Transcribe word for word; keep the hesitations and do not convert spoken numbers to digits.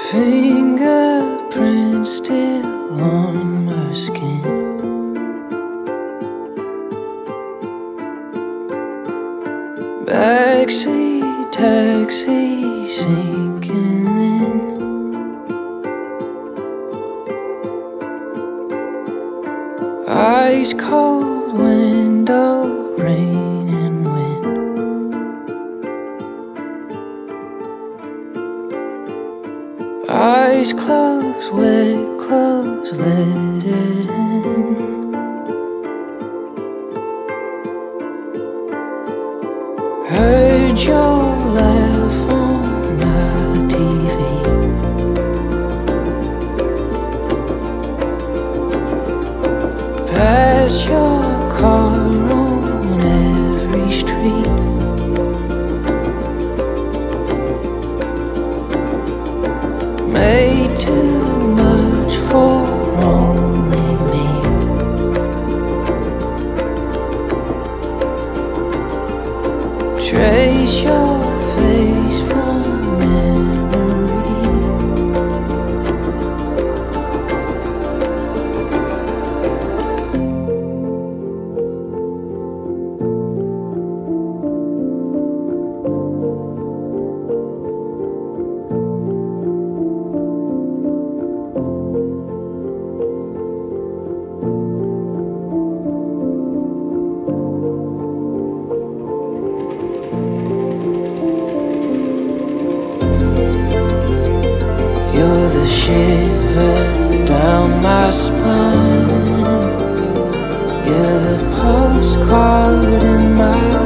Fingerprints still on my skin. Backseat taxi sinking in. Ice cold window, rain and wind. Eyes closed, wet clothes, let it in. Heard your laugh on my T V. Pass your car on every street. Made too much for only me. Trace your face from memory. You're the shiver down my spine. You're the postcard in my